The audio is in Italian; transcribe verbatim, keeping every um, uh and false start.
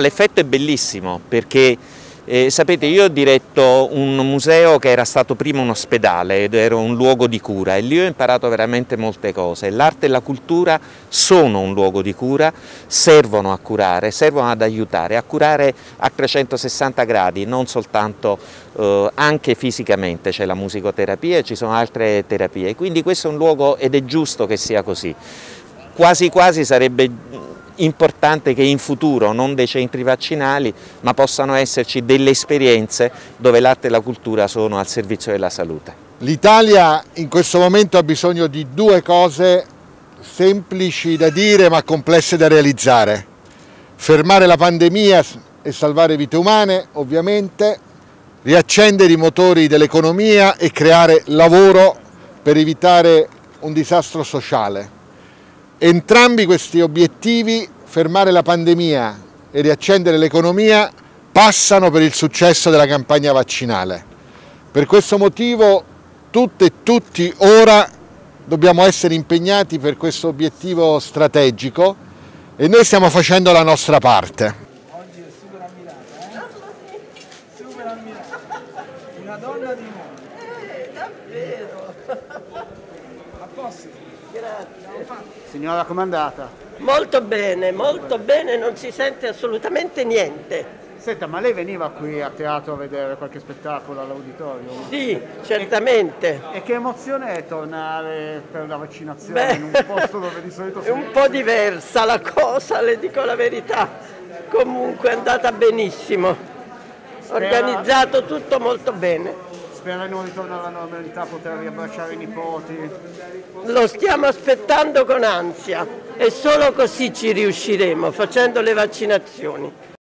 l'effetto è bellissimo perché Eh, sapete, io ho diretto un museo che era stato prima un ospedale ed era un luogo di cura e lì ho imparato veramente molte cose. L'arte e la cultura sono un luogo di cura, servono a curare, servono ad aiutare, a curare a trecentosessanta gradi, non soltanto, eh, anche fisicamente, c'è la musicoterapia e ci sono altre terapie, quindi questo è un luogo ed è giusto che sia così. Quasi quasi sarebbe importante che in futuro non dei centri vaccinali ma possano esserci delle esperienze dove l'arte e la cultura sono al servizio della salute. L'Italia in questo momento ha bisogno di due cose semplici da dire ma complesse da realizzare: fermare la pandemia e salvare vite umane, ovviamente, riaccendere i motori dell'economia e creare lavoro per evitare un disastro sociale. Entrambi questi obiettivi, fermare la pandemia e riaccendere l'economia, passano per il successo della campagna vaccinale. Per questo motivo tutte e tutti ora dobbiamo essere impegnati per questo obiettivo strategico e noi stiamo facendo la nostra parte. Oggi è super ammirata, eh? Super ammirata. Una donna di mondo. Eh, davvero. A posto. Grazie. Signora comandata. Molto bene, molto bene, non si sente assolutamente niente. Senta, ma lei veniva qui a teatro a vedere qualche spettacolo all'auditorio? Sì, certamente. E che emozione è tornare per la vaccinazione Beh, in un posto dove di solito si... È un po' diversa la cosa, le dico la verità. Comunque è andata benissimo. Spera... Organizzato tutto molto bene. Spera di non ritornare alla normalità, poter riabbracciare i nipoti. Lo stiamo aspettando con ansia e solo così ci riusciremo, facendo le vaccinazioni.